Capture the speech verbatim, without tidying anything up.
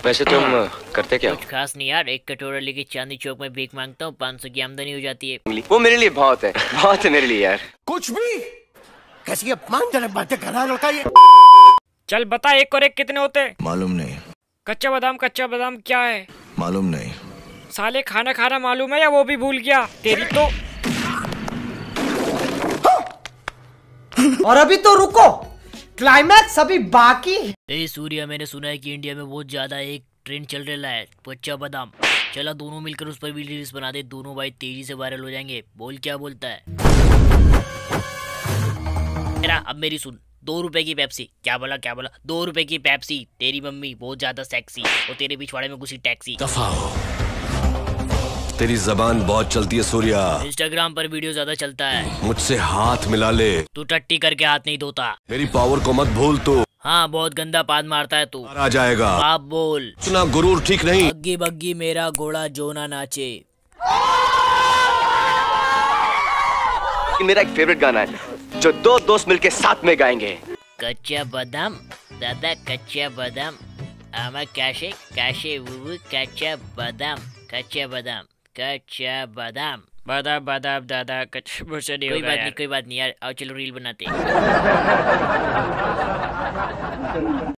वैसे तुम करते क्या हो? कुछ खास नहीं यार, एक कटोरा लेके चांदनी चौक में भीख मांगता हूँ, पाँच सौ की आमदनी हो जाती है। वो मेरे लिए बहुत है, बहुत है मेरे लिए यार। कुछ भी कैसी अपमानजनक बातें कर रहा है लड़का ये। चल बता, एक और एक कितने होते हैं? मालूम नहीं। कच्चा बादाम, कच्चा बादाम क्या है? मालूम नहीं। साले खाना खाना मालूम है या वो भी भूल गया? तेरी तो। और अभी तो रुको, क्लाइमैक्स अभी बाकी है। ए सूर्या, मैंने सुना है कि इंडिया में बहुत ज्यादा एक ट्रेंड चल रहा है, कच्चा बादाम। चला दोनों मिलकर उस पर भी रील्स बना दे, दोनों भाई तेजी से वायरल हो जाएंगे। बोल क्या बोलता है? तेरा अब मेरी सुन, दो रुपए की पेप्सी। क्या बोला क्या बोला? दो रुपए की पेप्सी। तेरी मम्मी बहुत ज्यादा सेक्सी, और तेरे पिछवाड़े में घुसी टैक्सी। दफा हो, तेरी जबान बहुत चलती है सूर्या। इंस्टाग्राम पर वीडियो ज्यादा चलता है। मुझसे हाथ मिला ले। तू टट्टी करके हाथ नहीं धोता। मेरी पावर को मत भूल तू। हाँ, बहुत गंदा पाद मारता है तू। आ जाएगा। आप बोल। इतना गुरूर ठीक नहीं। बग्गी बग्गी मेरा घोड़ा जो ना नाचे। मेरा एक फेवरेट गाना है जो दो दोस्त मिलके साथ में गाएंगे। कच्चा बादाम दादा, कच्चा बादाम आमा कैसे कैसे वो कच्चा बादाम, कच्चा बादाम, कच्चा बादाम, बादाम बादाम दादा कच्चा। मुझसे नहीं कोई होगा बात यार। नहीं कोई बात नहीं यार, आओ चलो रील बनाते हैं।